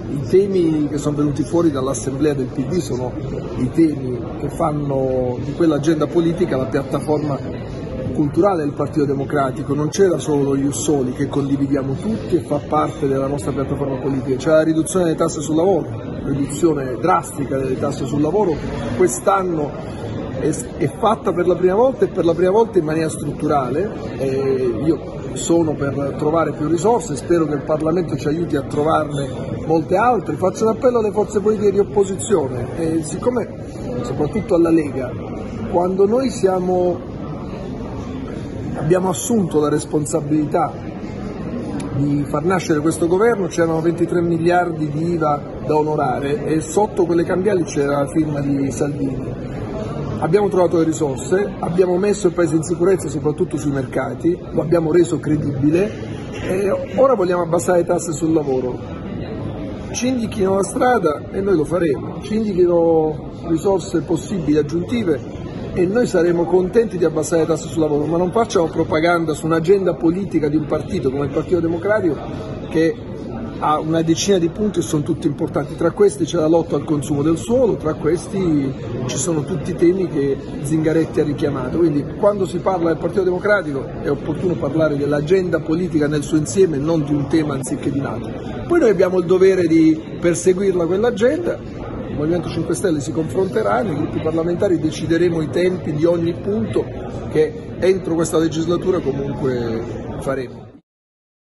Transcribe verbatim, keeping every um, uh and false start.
I temi che sono venuti fuori dall'assemblea del P D sono i temi che fanno di quell'agenda politica la piattaforma culturale del Partito Democratico. Non c'era solo Ius Soli, che condividiamo tutti e fa parte della nostra piattaforma politica, c'è la riduzione delle tasse sul lavoro, riduzione drastica delle tasse sul lavoro, quest'anno è, è fatta per la prima volta e per la prima volta in maniera strutturale. E io sono per trovare più risorse, spero che il Parlamento ci aiuti a trovarne molte altre. Faccio un appello alle forze politiche di opposizione, e siccome, soprattutto alla Lega, quando noi siamo, abbiamo assunto la responsabilità di far nascere questo governo, c'erano ventitré miliardi di I V A da onorare e sotto quelle cambiali c'era la firma di Salvini. Abbiamo trovato le risorse, abbiamo messo il Paese in sicurezza soprattutto sui mercati, lo abbiamo reso credibile e ora vogliamo abbassare le tasse sul lavoro. Ci indichino la strada e noi lo faremo, ci indichino risorse possibili aggiuntive e noi saremo contenti di abbassare le tasse sul lavoro, ma non facciamo propaganda su un'agenda politica di un partito come il Partito Democratico che ha una decina di punti e sono tutti importanti. Tra questi c'è la lotta al consumo del suolo, tra questi ci sono tutti i temi che Zingaretti ha richiamato. Quindi quando si parla del Partito Democratico è opportuno parlare dell'agenda politica nel suo insieme, non di un tema anziché di un altro. Poi noi abbiamo il dovere di perseguirla quell'agenda, il Movimento cinque Stelle si confronterà, nei gruppi parlamentari decideremo i tempi di ogni punto che entro questa legislatura comunque faremo.